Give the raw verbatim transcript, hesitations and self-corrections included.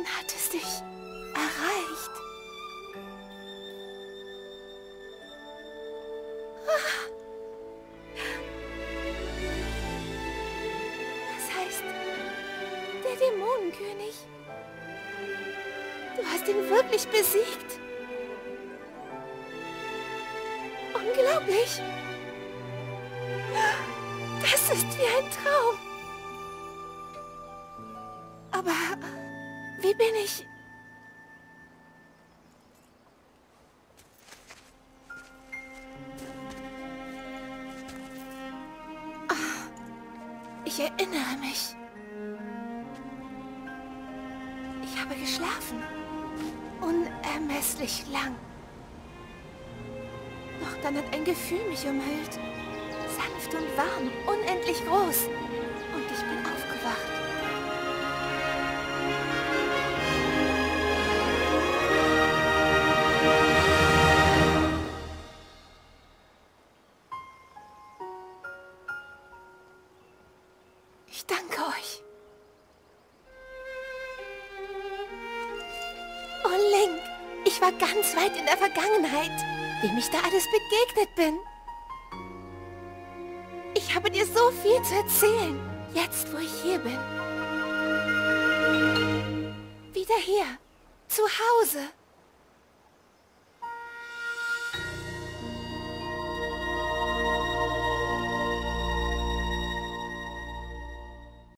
hat es dich erreicht. Das heißt, der Dämonenkönig. Du hast ihn wirklich besiegt. Unglaublich. Das ist wie ein Traum. Aber wie bin ich... Ah, ich erinnere mich. Ich habe geschlafen. Unermesslich lang. Doch dann hat ein Gefühl mich umhüllt. Sanft und warm, unendlich groß. Und ich bin aufgewacht. Ich danke euch. Oh, Link, ich war ganz weit in der Vergangenheit, dem ich da alles begegnet bin. Ich habe dir so viel zu erzählen, jetzt wo ich hier bin. Wieder hier, zu Hause.